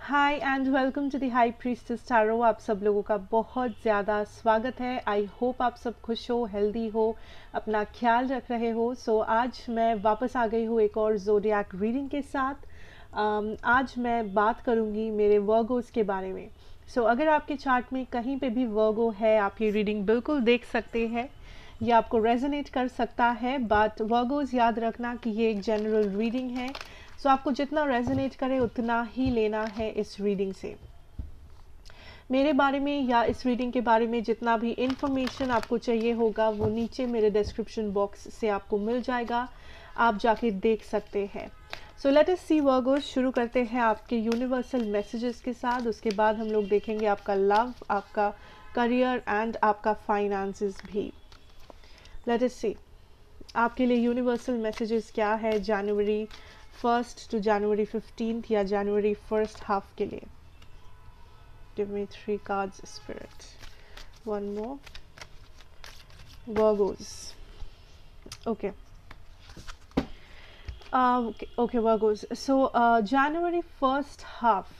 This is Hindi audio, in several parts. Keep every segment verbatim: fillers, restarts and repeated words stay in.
Hi and welcome to the high priestess tarot. आप सब लोगों का बहुत ज़्यादा स्वागत है। आई होप आप सब खुश हो, हेल्दी हो, अपना ख्याल रख रहे हो। सो so, आज मैं वापस आ गई हूँ एक और ज़ोडिएक रीडिंग के साथ। um, आज मैं बात करूँगी मेरे वर्गोस के बारे में। सो so, अगर आपके चार्ट में कहीं पे भी वर्गो है, आप ये रीडिंग बिल्कुल देख सकते हैं। ये आपको रेजोनेट कर सकता है, बट वर्गोस याद रखना कि ये एक जनरल रीडिंग है। सो so, आपको जितना रेजोनेट करे उतना ही लेना है इस रीडिंग से। मेरे बारे में या इस रीडिंग के बारे में जितना भी इंफॉर्मेशन आपको चाहिए होगा वो नीचे मेरे डिस्क्रिप्शन बॉक्स से आपको मिल जाएगा, आप जाके देख सकते हैं। So let us see Virgos. शुरू करते हैं आपके यूनिवर्सल मैसेजेस के साथ। उसके बाद हम लोग देखेंगे आपका लव, आपका करियर एंड आपका फाइनेंसेस भी। लेट अस सी आपके लिए यूनिवर्सल मैसेजेस क्या है January first to January fifteenth या जनवरी फर्स्ट हाफ के लिए। Give me three cards spirit, one more. Virgos, okay okay Virgos. So January first half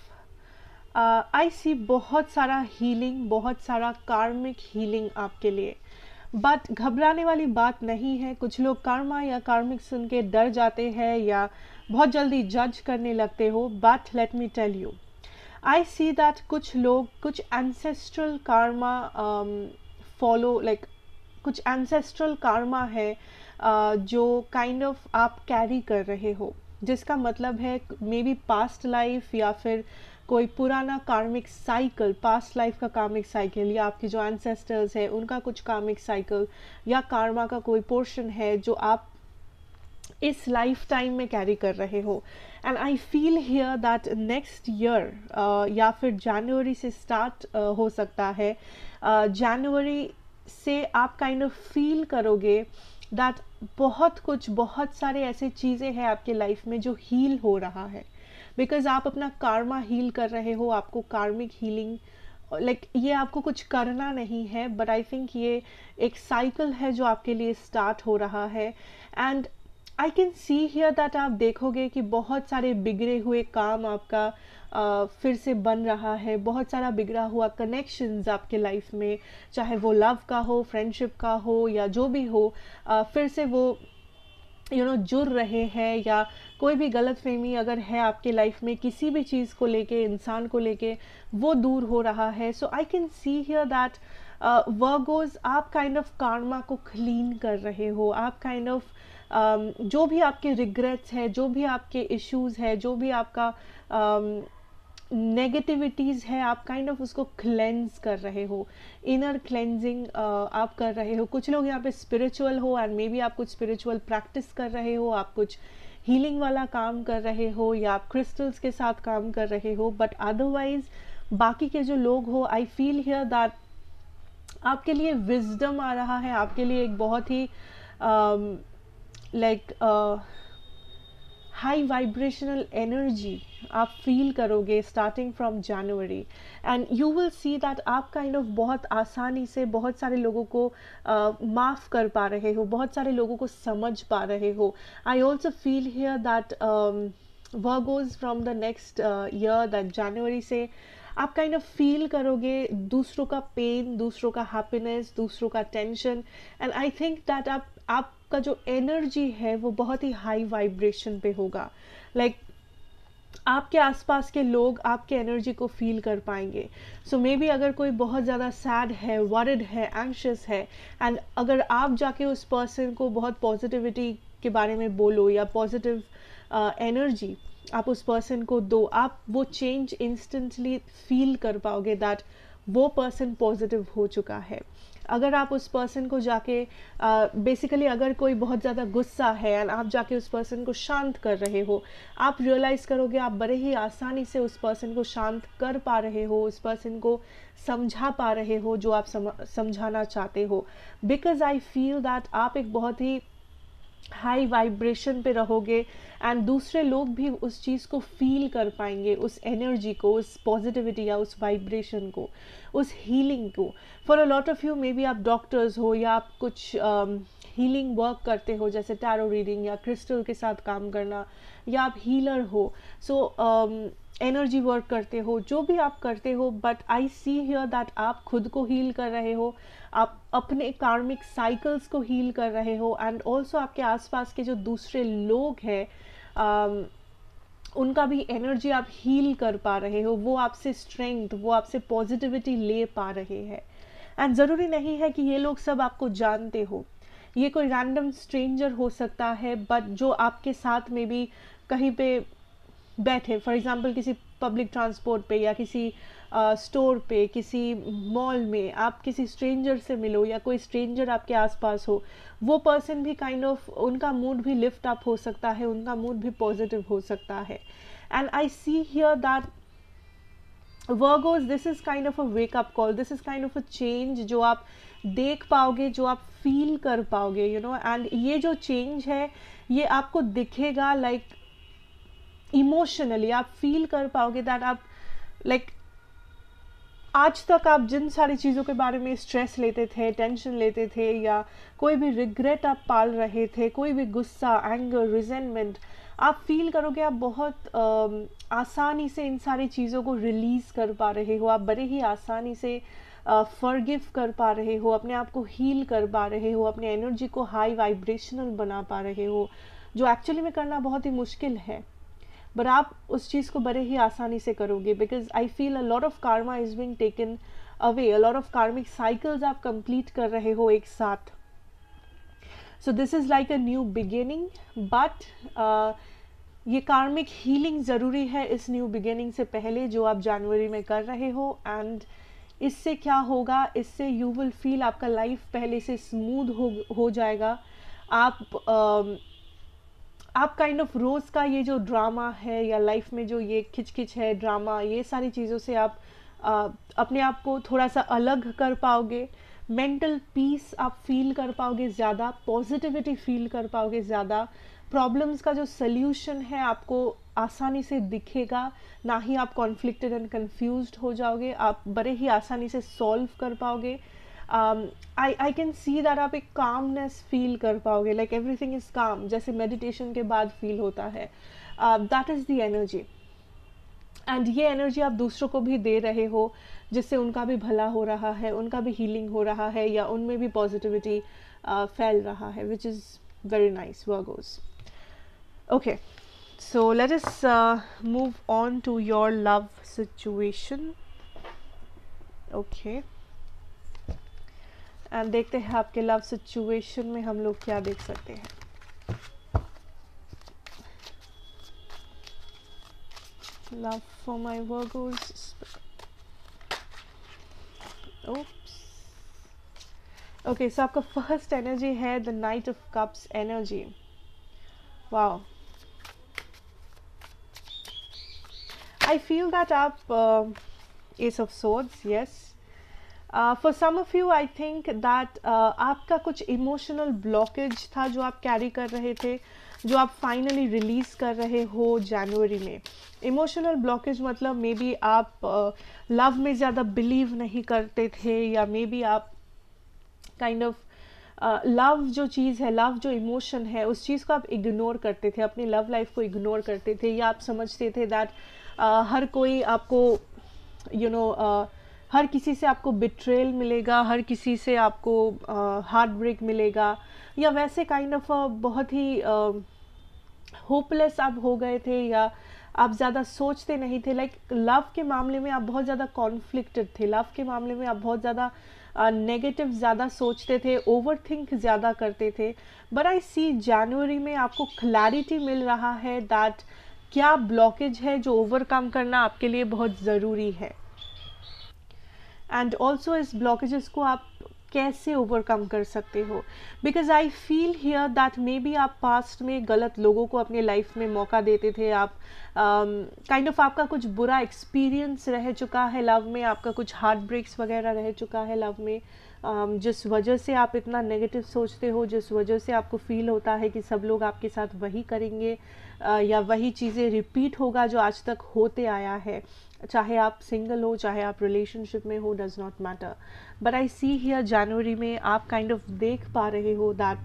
I see बहुत सारा हीलिंग, बहुत सारा कार्मिक हीलिंग आपके लिए। बट घबराने वाली बात नहीं है। कुछ लोग कर्मा या कार्मिक सुन के डर जाते हैं या बहुत जल्दी जज करने लगते हो, but let me tell you, I see that कुछ लोग कुछ एंसेस्ट्रल कार्मा फॉलो, लाइक कुछ एंसेस्ट्रल कार्मा है uh, जो काइंड kind ऑफ of आप कैरी कर रहे हो, जिसका मतलब है मे बी पास्ट लाइफ या फिर कोई पुराना कार्मिक साइकिल, पास्ट लाइफ का कार्मिक साइकिल, या आपके जो एंसेस्टर्स है उनका कुछ कार्मिक साइकिल या कार्मा का कोई पोर्शन है जो आप इस लाइफ टाइम में कैरी कर रहे हो। And I feel here that next year या फिर जनवरी से स्टार्ट uh, हो सकता है, जनवरी uh, से आप काइंड ऑफ फील करोगे दैट बहुत कुछ, बहुत सारे ऐसे चीज़ें हैं आपके लाइफ में जो हील हो रहा है, बिकॉज आप अपना कार्मा हील कर रहे हो। आपको कार्मिक हीलिंग, लाइक like, ये आपको कुछ करना नहीं है, बट आई थिंक ये एक साइकिल है जो आपके लिए स्टार्ट हो रहा है। And I can see here that आप देखोगे कि बहुत सारे बिगड़े हुए काम आपका uh, फिर से बन रहा है। बहुत सारा बिगड़ा हुआ कनेक्शंस आपके लाइफ में, चाहे वो लव का हो, फ्रेंडशिप का हो या जो भी हो, uh, फिर से वो यू नो जुड़ रहे हैं। या कोई भी गलत फहमी अगर है आपके लाइफ में किसी भी चीज़ को लेके, इंसान को लेके, वो दूर हो रहा है। So I can see here that Virgos, आप काइंड ऑफ कार्मा को क्लीन कर रहे हो। आप काइंड ऑफ um, जो भी आपके रिग्रेट्स है, जो भी आपके इश्यूज है, जो भी आपका नेगेटिविटीज़ um, है, आप काइंड ऑफ उसको क्लेंज कर रहे हो। इनर क्लेंजिंग uh, आप कर रहे हो। कुछ लोग यहाँ पे स्पिरिचुअल हो एंड मे बी आप कुछ स्पिरिचुअल प्रैक्टिस कर रहे हो, आप कुछ हीलिंग वाला काम कर रहे हो या आप क्रिस्टल्स के साथ काम कर रहे हो। बट अदरवाइज बाकी के जो लोग हो, आई फील हियर दैट आपके लिए विजडम आ रहा है, आपके लिए एक बहुत ही लाइक हाई वाइब्रेशनल एनर्जी आप फील करोगे starting from January. And you will see that आप काइंड ऑफ बहुत आसानी से बहुत सारे लोगों को uh, माफ़ कर पा रहे हो, बहुत सारे लोगों को समझ पा रहे हो। I also feel here that Virgos from the next year, that January से आप काइंड ऑफ फील करोगे दूसरों का पेन, दूसरों का हैप्पीनेस, दूसरों का tension. And I think that आप आपका जो एनर्जी है वो बहुत ही हाई वाइब्रेशन पे होगा। लाइक like, आपके आसपास के लोग आपके एनर्जी को फील कर पाएंगे। सो मे बी अगर कोई बहुत ज़्यादा सैड है, वरिड है, एंग्शियस है, एंड अगर आप जाके उस पर्सन को बहुत पॉजिटिविटी के बारे में बोलो या पॉजिटिव एनर्जी uh, आप उस पर्सन को दो, आप वो चेंज इंस्टेंटली फील कर पाओगे दैट वो पर्सन पॉजिटिव हो चुका है। अगर आप उस पर्सन को जाके बेसिकली uh, अगर कोई बहुत ज़्यादा गुस्सा है एंड आप जाके उस पर्सन को शांत कर रहे हो, आप रियलाइज़ करोगे आप बड़े ही आसानी से उस पर्सन को शांत कर पा रहे हो, उस पर्सन को समझा पा रहे हो जो आप सम, समझाना चाहते हो। बिकॉज आई फील दैट आप एक बहुत ही हाई वाइब्रेशन पे रहोगे एंड दूसरे लोग भी उस चीज़ को फील कर पाएंगे, उस एनर्जी को, उस पॉजिटिविटी या उस वाइब्रेशन को, उस हीलिंग को। For a lot of you may be आप डॉक्टर्स हो या आप कुछ हीलिंग um, वर्क करते हो, जैसे टैरो रीडिंग या क्रिस्टल के साथ काम करना, या आप हीलर हो। So so, um, energy work करते हो, जो भी आप करते हो, but I see here that आप खुद को हील कर रहे हो, आप अपने कार्मिक साइकिल्स को हील कर रहे हो, एंड ऑल्सो आपके आसपास के जो दूसरे लोग हैं um, उनका भी एनर्जी आप हील कर पा रहे हो, वो आपसे स्ट्रेंथ, वो आपसे पॉजिटिविटी ले पा रहे हैं। एंड ज़रूरी नहीं है कि ये लोग सब आपको जानते हो, ये कोई रैंडम स्ट्रेंजर हो सकता है, बट जो आपके साथ में भी कहीं पे बैठे, फॉर एग्जांपल किसी पब्लिक ट्रांसपोर्ट पे या किसी स्टोर पे, किसी मॉल में आप किसी स्ट्रेंजर से मिलो या कोई स्ट्रेंजर आपके आसपास हो, वो पर्सन भी काइंड kind ऑफ of, उनका मूड भी लिफ्ट अप हो सकता है, उनका मूड भी पॉजिटिव हो सकता है। And I see here that Virgos, this is kind of a wake up call, this is kind of a change जो आप देख पाओगे, जो आप फील कर पाओगे, यू नो। एंड ये जो चेंज है ये आपको दिखेगा लाइक इमोशनली, आप फील कर पाओगे दैट आप लाइक like, आज तक आप जिन सारी चीज़ों के बारे में स्ट्रेस लेते थे, टेंशन लेते थे, या कोई भी रिग्रेट आप पाल रहे थे, कोई भी गुस्सा, एंगर, रिजेंटमेंट, आप फील करोगे आप बहुत आ, आसानी से इन सारी चीज़ों को रिलीज़ कर पा रहे हो, आप बड़े ही आसानी से फॉरगिव कर पा रहे हो, अपने आप को हील कर पा रहे हो, अपने एनर्जी को हाई वाइब्रेशनल बना पा रहे हो, जो एक्चुअली में करना बहुत ही मुश्किल है, बट आप उस चीज़ को बड़े ही आसानी से करोगे। Because I feel a lot of karma is being taken away, a lot of karmic cycles आप कंप्लीट कर रहे हो एक साथ। So this is like a new beginning, but ये कार्मिक हीलिंग ज़रूरी है इस न्यू बिगिनिंग से पहले जो आप जनवरी में कर रहे हो। एंड इससे क्या होगा, इससे यू विल फील आपका लाइफ पहले से स्मूथ हो हो जाएगा। आप uh, आप काइंड ऑफ रोज़ का ये जो ड्रामा है या लाइफ में जो ये खिचखिच है, ड्रामा, ये सारी चीज़ों से आप आ, अपने आप को थोड़ा सा अलग कर पाओगे, मेंटल पीस आप फील कर पाओगे ज़्यादा, पॉजिटिविटी फील कर पाओगे ज़्यादा, प्रॉब्लम्स का जो सल्यूशन है आपको आसानी से दिखेगा, ना ही आप कॉन्फ्लिक्टेड एंड कंफ्यूज्ड हो जाओगे, आप बड़े ही आसानी से सॉल्व कर पाओगे। आई आई कैन सी दैट आप एक कामनेस फील कर पाओगे, लाइक एवरीथिंग इज काम, जैसे मेडिटेशन के बाद फील होता है। That is the energy, and ये एनर्जी आप दूसरों को भी दे रहे हो, जिससे उनका भी भला हो रहा है, उनका भी हीलिंग हो रहा है, या उनमें भी पॉजिटिविटी uh, फैल रहा है, which is very nice Virgos. Okay, so let us move on to your love situation. Okay, and देखते हैं आपके लव सिचुएशन में हम लोग क्या देख सकते हैं। Love for my Virgos. Oops. Okay, so आपका फर्स्ट एनर्जी है the knight of cups energy. Wow, I feel that आप ace of swords, yes, for some of you I think that आपका कुछ इमोशनल ब्लॉकेज था जो आप कैरी कर रहे थे, जो आप फाइनली रिलीज़ कर रहे हो जनवरी में। इमोशनल ब्लॉकेज मतलब मे बी आप लव uh, में ज़्यादा बिलीव नहीं करते थे, या मे बी आप काइंड ऑफ लव जो चीज़ है, लव जो इमोशन है, उस चीज़ को आप इग्नोर करते थे, अपनी लव लाइफ को इग्नोर करते थे, या आप समझते थे दैट uh, हर कोई आपको you you know know, uh, हर किसी से आपको बिट्रेल मिलेगा, हर किसी से आपको हार्ट uh, ब्रेक मिलेगा, या वैसे काइंड ऑफ बहुत ही होपलेस uh, आप हो गए थे, या आप ज़्यादा सोचते नहीं थे। लाइक like, लव के मामले में आप बहुत ज़्यादा कॉन्फ्लिक्टेड थे, लव के मामले में आप बहुत ज़्यादा नेगेटिव uh, ज़्यादा सोचते थे, ओवर थिंक ज़्यादा करते थे। बट आई सी जनवरी में आपको क्लैरिटी मिल रहा है दैट क्या ब्लॉकेज है जो ओवरकम करना आपके लिए बहुत ज़रूरी है, एंड ऑल्सो इस ब्लॉकेजेस को आप कैसे ओवरकम कर सकते हो। Because I feel here that may be आप पास्ट में गलत लोगों को अपने लाइफ में मौका देते थे, आप काइंड um, ऑफ आपका कुछ बुरा एक्सपीरियंस रह चुका है लव में, आपका कुछ हार्ट ब्रेक्स वगैरह रह चुका है लव में, um, जिस वजह से आप इतना नेगेटिव सोचते हो, जिस वजह से आपको फील होता है कि सब लोग आपके साथ वही करेंगे, uh, या वही चीज़ें रिपीट होगा जो आज तक होते आया है, चाहे आप सिंगल हो, चाहे आप रिलेशनशिप में हो, does not matter. But I see here जनवरी में आप काइंड ऑफ देख पा रहे हो दैट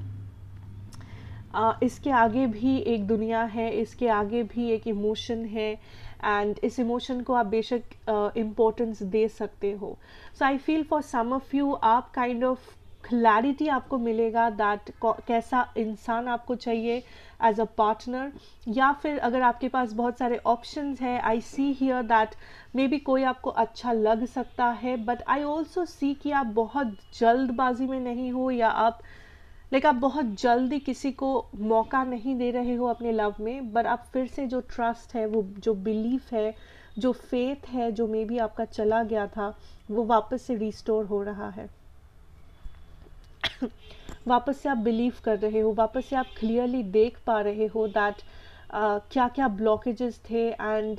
uh, इसके आगे भी एक दुनिया है, इसके आगे भी एक इमोशन है, एंड इस इमोशन को आप बेशक इम्पोर्टेंस uh, दे सकते हो. So I feel for some of you आप काइंड ऑफ क्लैरिटी आपको मिलेगा दैट कैसा इंसान आपको चाहिए एज अ पार्टनर, या फिर अगर आपके पास बहुत सारे ऑप्शंस हैं, I see here that may be कोई आपको अच्छा लग सकता है, बट आई ऑल्सो सी कि आप बहुत जल्दबाजी में नहीं हो, या आप लाइक आप बहुत जल्दी किसी को मौका नहीं दे रहे हो अपने लव में, बट आप फिर से जो ट्रस्ट है, वो जो बिलीफ है, जो फेथ है, जो मे बी आपका चला गया था, वो वापस से रिस्टोर हो रहा है. वापस से आप बिलीव कर रहे हो, वापस से आप क्लियरली देख पा रहे हो दैट uh, क्या क्या ब्लॉकेजेस थे. एंड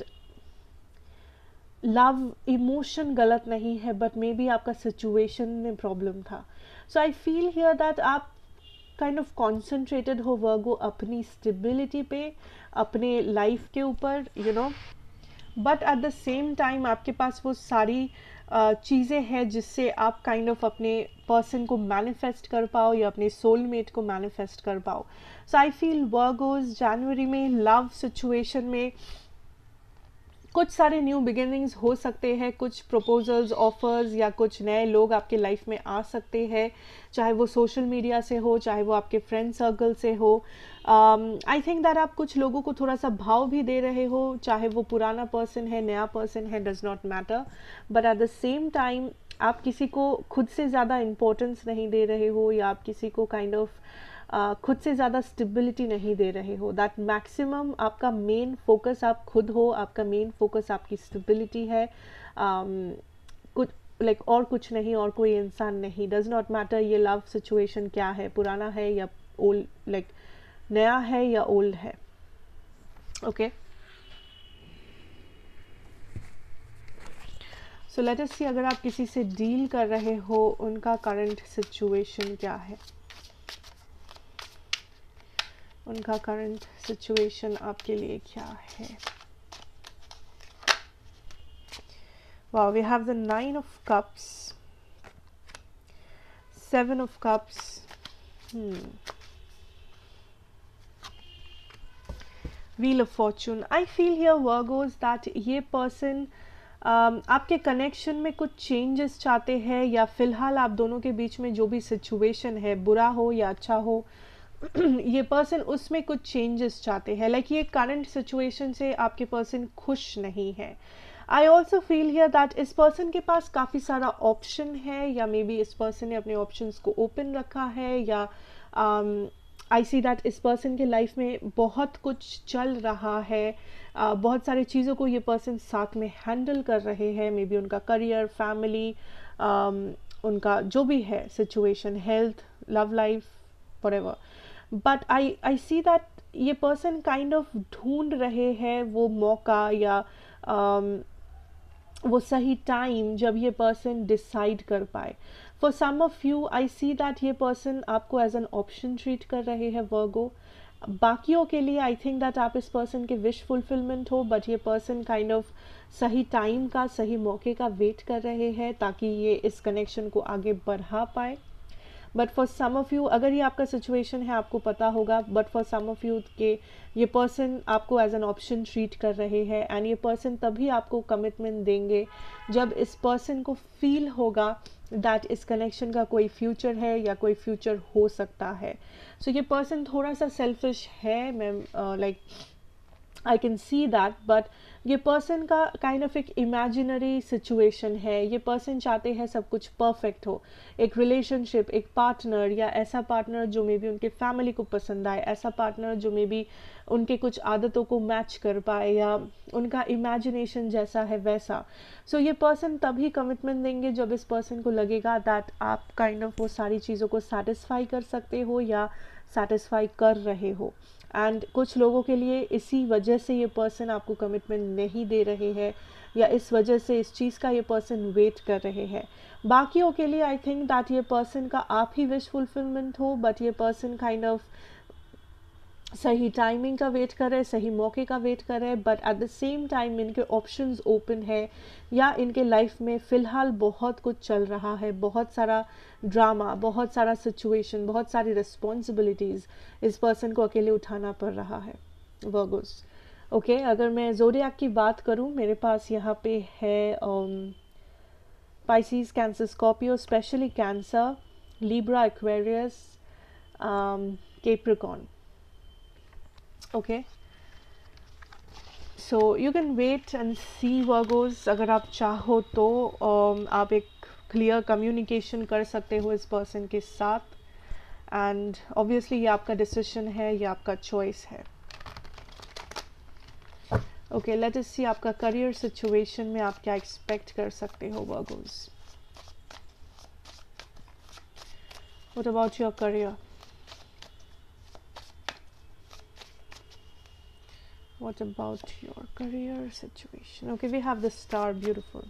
लव इमोशन गलत नहीं है, बट मे बी आपका सिचुएशन में प्रॉब्लम था. So I feel here that आप काइंड ऑफ कॉन्सेंट्रेटेड हो वर्गो अपनी स्टेबिलिटी पे, अपने लाइफ के ऊपर, you know, but at the same time आपके पास वो सारी uh, चीज़ें हैं जिससे आप काइंड ऑफ अपने पर्सन को मैनिफेस्ट कर पाओ या अपने सोलमेट को मैनिफेस्ट कर पाओ. सो आई फील वर्गोज जनवरी में लव सिचुएशन में कुछ सारे न्यू बिगिनिंग्स हो सकते हैं, कुछ प्रपोजल्स, ऑफर्स या कुछ नए लोग आपके लाइफ में आ सकते हैं, चाहे वो सोशल मीडिया से हो, चाहे वो आपके फ्रेंड सर्कल से हो. आई थिंक दैट आप कुछ लोगों को थोड़ा सा भाव भी दे रहे हो, चाहे वो पुराना पर्सन है, नया पर्सन है, does not matter, but at the same time आप किसी को खुद से ज़्यादा इम्पोर्टेंस नहीं दे रहे हो, या आप किसी को काइंड ऑफ Uh, खुद से ज़्यादा स्टेबिलिटी नहीं दे रहे हो. दैट मैक्सिमम आपका मेन फोकस आप खुद हो, आपका मेन फोकस आपकी स्टेबिलिटी है, um, कुछ लाइक like, और कुछ नहीं, और कोई इंसान नहीं. डज नॉट मैटर ये लव सिचुएशन क्या है, पुराना है या ओल्ड, लाइक नया है या ओल्ड है. ओके, सो लेट अस सी अगर आप किसी से डील कर रहे हो, उनका करंट सिचुएशन क्या है. उनका करंट सिचुएशन आपके लिए क्या है. Wow, we have the nine of cups, seven of cups, wheel of fortune. I feel here Virgos that ये पर्सन Um, आपके कनेक्शन में कुछ चेंजेस चाहते हैं, या फिलहाल आप दोनों के बीच में जो भी सिचुएशन है, बुरा हो या अच्छा हो, ये पर्सन उसमें कुछ चेंजेस चाहते हैं. लाइक like ये करंट सिचुएशन से आपके पर्सन खुश नहीं है. I also feel here that इस पर्सन के पास काफ़ी सारा ऑप्शन है, या मे बी इस पर्सन ने अपने ऑप्शंस को ओपन रखा है, या आई सी दैट इस पर्सन के लाइफ में बहुत कुछ चल रहा है, uh, बहुत सारी चीज़ों को ये पर्सन साथ में हैंडल कर रहे हैं. मे बी उनका करियर, फैमिली, um, उनका जो भी है situation, health, love life, whatever. But I I see that ये पर्सन काइंड ऑफ ढूंढ रहे हैं वो मौका, या um, वो सही टाइम जब ये पर्सन डिसाइड कर पाए. For some of you I see that ये पर्सन आपको एज एन ऑप्शन ट्रीट कर रहे हैं वर्गो. बाकियों के लिए आई थिंक दैट आप इस पर्सन के विश फुलफिलमेंट हो, बट ये पर्सन काइंड ऑफ सही टाइम का, सही मौके का वेट कर रहे हैं ताकि ये इस कनेक्शन को आगे बढ़ा पाए. But for some of you, अगर ये आपका सिचुएशन है आपको पता होगा, but for some of you के ये पर्सन आपको एज एन ऑप्शन ट्रीट कर रहे हैं, एंड ये पर्सन तभी आपको कमिटमेंट देंगे जब इस पर्सन को फील होगा दैट इस कनेक्शन का कोई फ्यूचर है या कोई फ्यूचर हो सकता है. सो so, ये पर्सन थोड़ा सा सेल्फिश है, मैं like I can see that, but ये पर्सन का काइंड ऑफ एक इमेजिनरी सिचुएशन है. ये पर्सन चाहते हैं सब कुछ परफेक्ट हो, एक रिलेशनशिप, एक पार्टनर, या ऐसा पार्टनर जो मे बी उनके फैमिली को पसंद आए, ऐसा पार्टनर जो मे बी उनके कुछ आदतों को मैच कर पाए, या उनका इमेजिनेशन जैसा है वैसा. सो so, ये पर्सन तभी कमिटमेंट देंगे जब इस पर्सन को लगेगा दैट आप काइंड ऑफ वो सारी चीज़ों को सेटिस्फाई कर सकते हो या सेटिस्फाई कर रहे हो. एंड कुछ लोगों के लिए इसी वजह से ये पर्सन आपको कमिटमेंट नहीं दे रहे हैं, या इस वजह से इस चीज़ का ये पर्सन वेट कर रहे हैं. बाकियों के लिए आई थिंक दैट ये पर्सन का आप ही विश फुलफिलमेंट हो, बट ये पर्सन काइंड ऑफ सही टाइमिंग का वेट कर रहे हैं, सही मौके का वेट कर रहे हैं, but at the same time इनके ऑप्शंस ओपन है, या इनके लाइफ में फ़िलहाल बहुत कुछ चल रहा है, बहुत सारा ड्रामा, बहुत सारा सिचुएशन, बहुत सारी रिस्पॉन्सिबिलिटीज़ इस पर्सन को अकेले उठाना पड़ रहा है. वर्गोस, ओके okay, अगर मैं ज़ोडिएक की बात करूं, मेरे पास यहाँ पे है Pisces, Cancer, Scorpio, specially Cancer, Libra, Aquarius, Capricorn. Okay, so you can wait and see Virgos. अगर आप चाहो तो um, आप एक क्लियर कम्युनिकेशन कर सकते हो इस पर्सन के साथ, एंड ऑब्वियसली ये आपका डिसीजन है, ये आपका चॉइस है. ओके, लेट अस सी आपका करियर सिचुएशन में आप क्या एक्सपेक्ट कर सकते हो Virgos. What about your career? What about your career situation? Okay, we have the star, beautiful.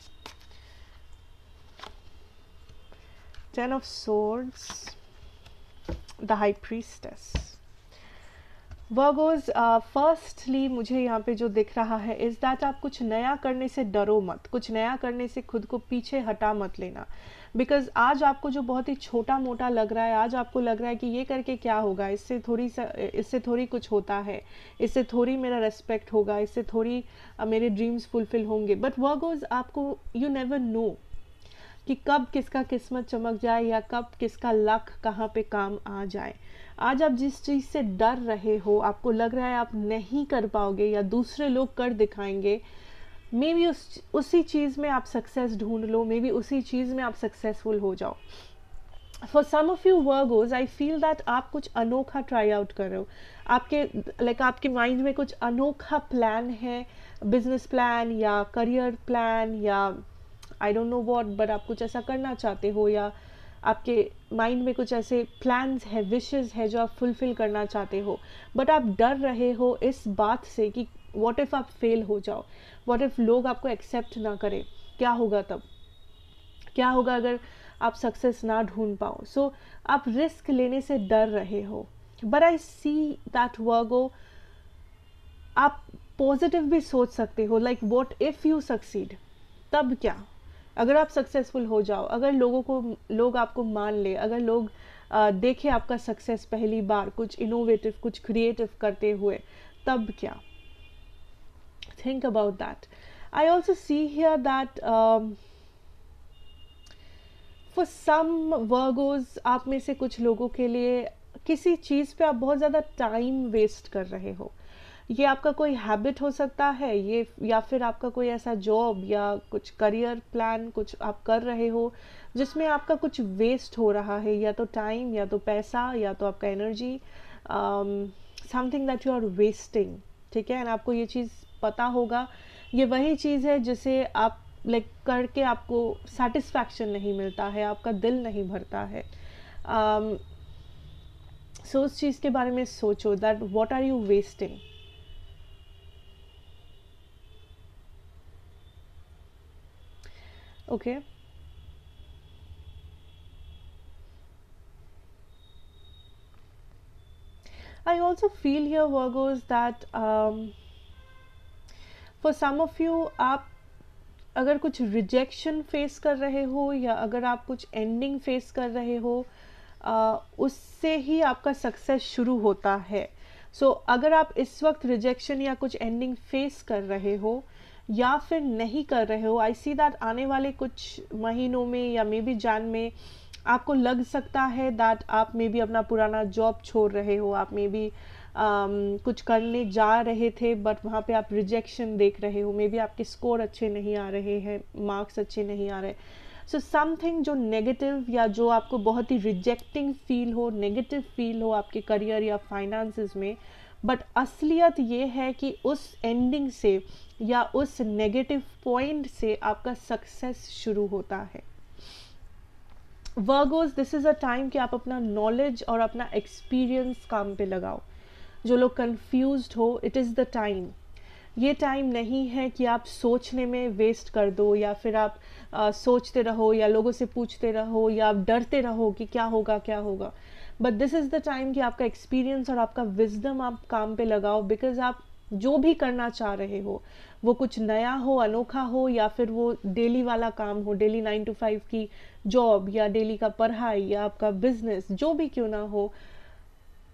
Ten of Swords, the High Priestess. Virgos, firstly uh, मुझे यहाँ पे जो दिख रहा है इज़ दैट आप कुछ नया करने से डरो मत, कुछ नया करने से खुद को पीछे हटा मत लेना. बिकॉज आज आपको जो बहुत ही छोटा मोटा लग रहा है, आज आपको लग रहा है कि ये करके क्या होगा, इससे थोड़ी सा इससे थोड़ी कुछ होता है, इससे थोड़ी मेरा रेस्पेक्ट होगा, इससे थोड़ी uh, मेरे ड्रीम्स फुलफिल होंगे. बट वर्गोज, आपको यू नेवर नो कि कब किसका किस्मत चमक जाए या कब किसका लक कहाँ पे काम आ जाए. आज आप जिस चीज़ से डर रहे हो, आपको लग रहा है आप नहीं कर पाओगे या दूसरे लोग कर दिखाएंगे, मे बी उस उसी चीज़ में आप सक्सेस ढूंढ लो, मे बी उसी चीज़ में आप सक्सेसफुल हो जाओ. For some of you Virgos, I feel that आप कुछ अनोखा ट्राई आउट कर रहे हो. आपके लाइक like, आपके माइंड में कुछ अनोखा प्लान है, बिजनेस प्लान या करियर प्लान या I don't know what, but आप कुछ ऐसा करना चाहते हो, या आपके माइंड में कुछ ऐसे प्लान्स है, विशेस है जो आप फुलफिल करना चाहते हो. बट आप डर रहे हो इस बात से कि व्हाट इफ़ आप फेल हो जाओ, व्हाट इफ़ लोग आपको एक्सेप्ट ना करें, क्या होगा तब, क्या होगा अगर आप सक्सेस ना ढूंढ पाओ. सो so, आप रिस्क लेने से डर रहे हो. बट आई सी दैट वर्गो, आप पॉजिटिव भी सोच सकते हो. Like what if you succeed, तब क्या, अगर आप सक्सेसफुल हो जाओ, अगर लोगों को लोग आपको मान ले, अगर लोग आ, देखें आपका सक्सेस पहली बार, कुछ इनोवेटिव, कुछ क्रिएटिव करते हुए, तब क्या. Think about that. I also see here that for some Virgos, आप में से कुछ लोगों के लिए किसी चीज़ पे आप बहुत ज़्यादा टाइम वेस्ट कर रहे हो. ये आपका कोई हैबिट हो सकता है, ये या फिर आपका कोई ऐसा जॉब या कुछ करियर प्लान कुछ आप कर रहे हो जिसमें आपका कुछ वेस्ट हो रहा है, या तो टाइम, या तो पैसा, या तो आपका energy, something that you are wasting. ठीक है, एंड आपको ये चीज़ पता होगा, ये वही चीज़ है जिसे आप लाइक like, करके आपको सेटिस्फैक्शन नहीं मिलता है, आपका दिल नहीं भरता है. सो um, so उस चीज़ के बारे में सोचो, that what are you wasting. Okay. I also feel here Virgos that um, for some of you, आप अगर कुछ रिजेक्शन फेस कर रहे हो या अगर आप कुछ एंडिंग फेस कर रहे हो, uh, उससे ही आपका सक्सेस शुरू होता है. सो so, अगर आप इस वक्त रिजेक्शन या कुछ एंडिंग फेस कर रहे हो या फिर नहीं कर रहे हो, आई सी दैट आने वाले कुछ महीनों में या मे बी जान में आपको लग सकता है दैट आप मे बी अपना पुराना जॉब छोड़ रहे हो, आप मे बी um, कुछ करने जा रहे थे बट वहाँ पे आप रिजेक्शन देख रहे हो, मे बी आपके स्कोर अच्छे नहीं आ रहे हैं, मार्क्स अच्छे नहीं आ रहे. सो समथिंग जो नेगेटिव या जो आपको बहुत ही रिजेक्टिंग फील हो, नेगेटिव फील हो आपके करियर या फाइनेंसेस में, बट असलियत ये है कि उस एंडिंग से या उस नेगेटिव पॉइंट से आपका सक्सेस शुरू होता है. Virgos, this is a time कि आप अपना नॉलेज और अपना एक्सपीरियंस काम पे लगाओ. जो लोग कंफ्यूज्ड हो, इट इज़ द टाइम. ये टाइम नहीं है कि आप सोचने में वेस्ट कर दो, या फिर आप आ, सोचते रहो या लोगों से पूछते रहो या आप डरते रहो कि क्या होगा क्या होगा. But this is the time कि आपका एक्सपीरियंस और आपका विजडम आप काम पे लगाओ. बिकॉज आप जो भी करना चाह रहे हो, वो कुछ नया हो, अनोखा हो, या फिर वो डेली वाला काम हो, डेली नाइन टू फाइव की जॉब, या डेली का पढ़ाई, या आपका बिजनेस, जो भी क्यों ना हो,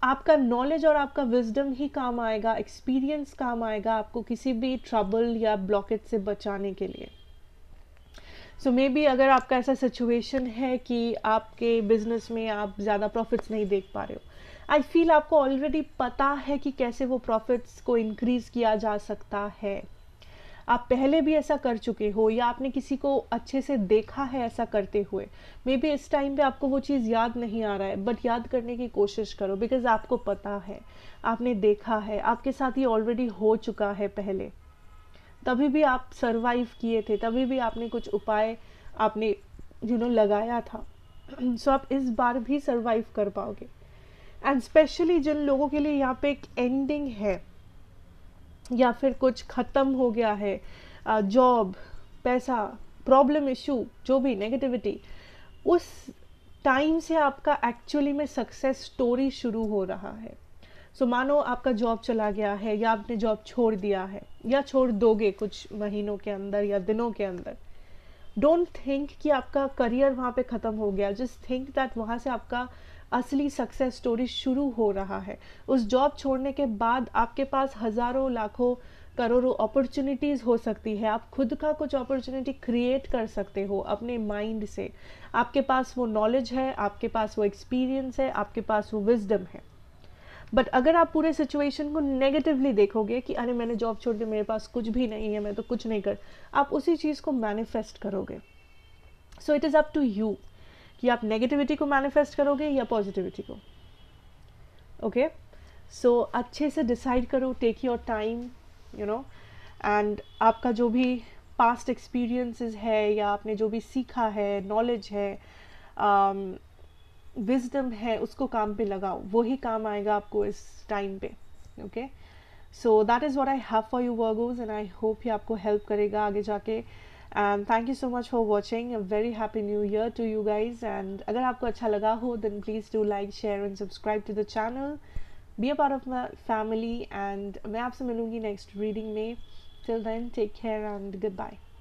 आपका नॉलेज और आपका विजडम ही काम आएगा, एक्सपीरियंस काम आएगा आपको किसी भी ट्रबल या ब्लॉकेज से बचाने के लिए। सो मे बी अगर आपका ऐसा सिचुएशन है कि आपके बिजनेस में आप ज़्यादा प्रॉफिट्स नहीं देख पा रहे हो, आई फील आपको ऑलरेडी पता है कि कैसे वो प्रॉफिट्स को इंक्रीज किया जा सकता है। आप पहले भी ऐसा कर चुके हो या आपने किसी को अच्छे से देखा है ऐसा करते हुए। मे बी इस टाइम पे आपको वो चीज़ याद नहीं आ रहा है, बट याद करने की कोशिश करो, बिकॉज आपको पता है, आपने देखा है, आपके साथ ये ऑलरेडी हो चुका है पहले। तभी भी आप सरवाइव किए थे, तभी भी आपने कुछ उपाय आपने यू नो लगाया था। सो so, आप इस बार भी सरवाइव कर पाओगे। एंड स्पेशली जिन लोगों के लिए यहाँ पे एक एंडिंग है या फिर कुछ ख़त्म हो गया है, जॉब, पैसा, प्रॉब्लम, इशू, जो भी नेगेटिविटी, उस टाइम से आपका एक्चुअली में सक्सेस स्टोरी शुरू हो रहा है। सो so, मानो आपका जॉब चला गया है या आपने जॉब छोड़ दिया है या छोड़ दोगे कुछ महीनों के अंदर या दिनों के अंदर। डोंट थिंक कि आपका करियर वहाँ पे ख़त्म हो गया, जस्ट थिंक दैट वहाँ से आपका असली सक्सेस स्टोरी शुरू हो रहा है। उस जॉब छोड़ने के बाद आपके पास हज़ारों, लाखों, करोड़ों अपॉर्चुनिटीज़ हो सकती है। आप खुद का कुछ अपॉर्चुनिटी क्रिएट कर सकते हो अपने माइंड से। आपके पास वो नॉलेज है, आपके पास वो एक्सपीरियंस है, आपके पास वो विजडम है। बट अगर आप पूरे सिचुएशन को नेगेटिवली देखोगे कि अरे मैंने जॉब छोड़ दी, मेरे पास कुछ भी नहीं है, मैं तो कुछ नहीं कर, आप उसी चीज़ को मैनिफेस्ट करोगे। So it is up to you कि आप नेगेटिविटी को मैनिफेस्ट करोगे या पॉजिटिविटी को। ओके, सो अच्छे से डिसाइड करो, take your time, you know, and आपका जो भी पास्ट एक्सपीरियंसेस है या आपने जो भी सीखा है, नॉलेज है, विजडम um, है, उसको काम पे लगाओ, वो ही काम आएगा आपको इस टाइम पे। Okay, so that is what I have for you Virgos, and I hope ये आपको हेल्प करेगा आगे जाके। And thank you so much for watching. A very happy new year to you guys. And अगर आपको अच्छा लगा हो then please do like, share and subscribe to the channel, be a part of my family. And मैं आपसे मिलूंगी नेक्स्ट रीडिंग में। Till then take care and good bye.